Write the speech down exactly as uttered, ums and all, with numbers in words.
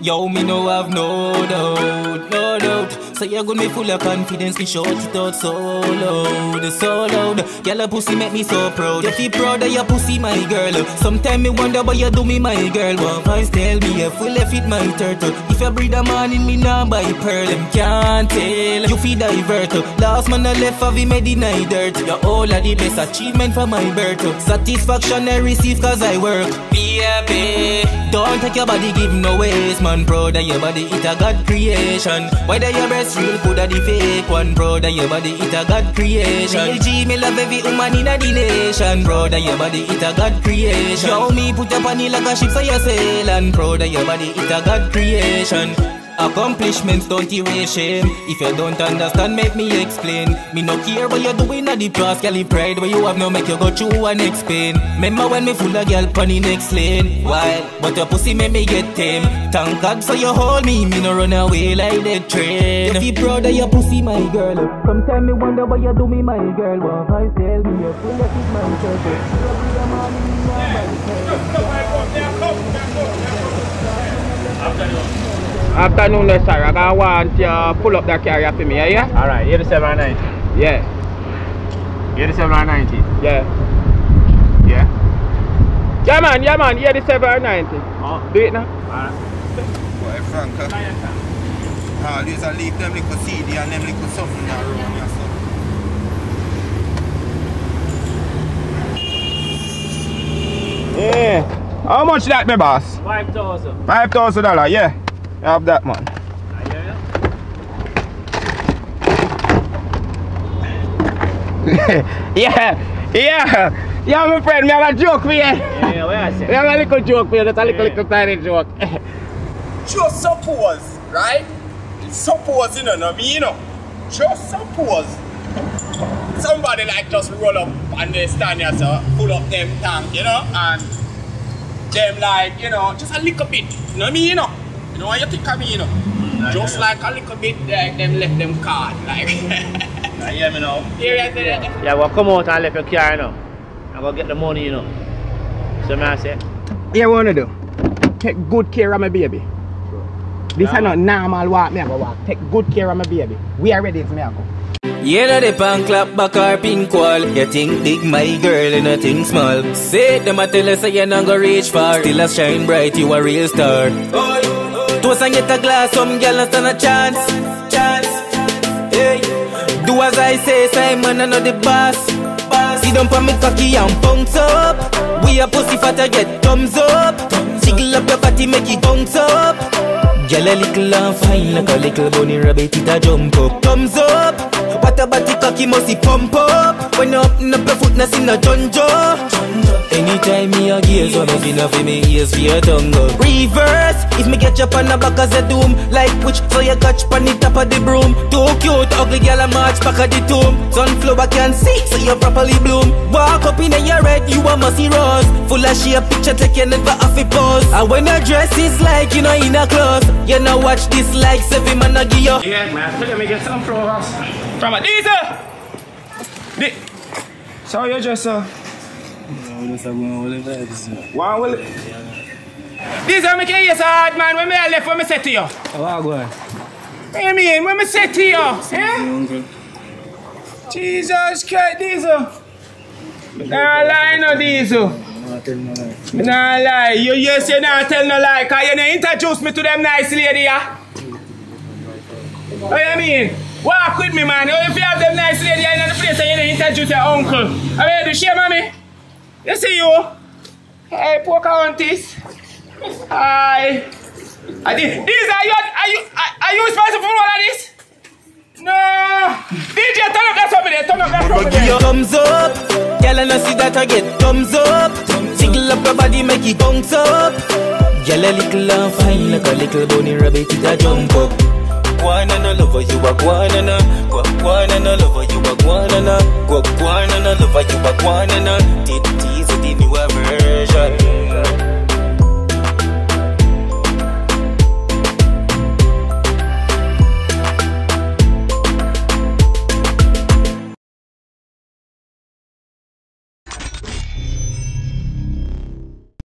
Yo, me no have no doubt, no doubt. So you're gonna be full of confidence, me shout it out so loud, so loud. Girl, your pussy make me so proud. You feel proud of your pussy, my girl. Sometimes me wonder why you do me, my girl. One voice tell me you full of it, my turtle. If you breed a man in me now buy pearl, them can't tell. You feel divert. Last man I left of him, me deny dirt. You're all of the best achievement for my birth. Satisfaction I receive cause I work. Be happy. Don't take your body, give no waste, man. Proud of your body, it a God creation. Whether your breast real good or the fake one, proud of your body, it a God creation. L G, me love every woman in a the nation. Proud of your body, it a God creation. Yo, me put up on you like a ship so you sail. And proud of your body, it a God creation. Accomplishments don't erase shame. If you don't understand, make me explain. Me no care what you doing at the past, girl. Pride where you have no make you go through and explain. Remember when me full of girl pon the next lane. Wild, but your pussy make me get tame. Thank God so you hold me, me no run away like that train. You feel proud of your pussy, my girl. Sometimes me wonder why you do me, my girl. One voice tell me you're full of it, my circle. Afternoon, sir. I want you to pull up that carrier for me, yeah? yeah? Alright, eighty-seven ninety. Yeah. eighty-seven ninety. Yeah. Yeah? Yeah, man, yeah, man, eighty-seven ninety. Oh. Do it now. Alright. Boy, Frank, uh, always I leave them little C D and them little something around here, so. Yeah. How much that, my boss? Five thousand. Five thousand dollars, yeah. You have that, man. I hear yeah, yeah, yeah, my friend, me have a joke for you. Yeah, yeah, what I say? Me have a little joke for you, that's a little, Yeah. little tiny joke. Just suppose, right? Suppose, you know, no me, you know. Just suppose somebody like just roll up and they stand here, so pull up them tank, you know, and them like, you know, just a little bit, you know me, you know. You know what you think of me, you know? Mm, just like a little bit, like them left them card, like. I hear me now. Here you say that. Yeah, well, come out and left your car, you know. I go get the money, you know. So, man, I say. Yeah, what you do? Take good care of my baby. This is not normal walk, me I go walk. Take good care of my baby. We are ready to me I go. Yeah, na the pan clap back or pink wall. You think big, my girl, and nothing small. Say them a tell us say you not go reach far. Still a shine bright, you a real star. Toast and get a glass, some girl not stand a chance. Chance. Hey. Do as I say, Simon, I know the boss. See them for me cocky and bounce up. We a pussy fat to get thumbs up. Jiggle up your body, make it bounce up. Girl a little and fine like a little bunny rabbit, it a jump up. Thumbs up. What about the cocky must he pump up? When you open up your foot, no see no junjo. Anytime me a gaze, one of enough for me ears for your tongue up. Reverse, if me get you on the back as a doom. Like which, so you catch on the top of the broom. Too cute, ugly girl a march back of the tomb. Sunflower can see, so you properly bloom. Walk up in a your red, you a musty rose. Full of shea picture, take you never off a pose. And when your dress is like, you know, in a clothes. You know watch this like seven man a give you. Yeah, man, let me get some flowers. From a diesel! Di so you just uh one will it? Diesel make you so hard, man, when me I left when me said to you. Oh, what go on? What do you mean? When me said to you? Yeah? Jesus Christ, Diesel. Nah lie no Diesel. Nah lie. You yes you not tell no lie, cause you didn't introduce me to them nice lady, yeah? What do you mean? Walk with me, man. If you have them nice lady in the place and you didn't introduce your uncle. I mean, do share, mommy? You see you? Hey, Pocahontas. Hi. Are these, these are you, are you, are you responsible for all of this? No. D J, turn up that over there. Turn up that over there. Thumbs up. Girl, I know see that I get thumbs up. Jiggle up your body, make it bounce up. Girl, a little and fine like a little bunny rabbit, it a jump up. Guanana lover, you a guanana. Guanana lover, you a guanana. Guanana lover, you a guanana. It is the newer version.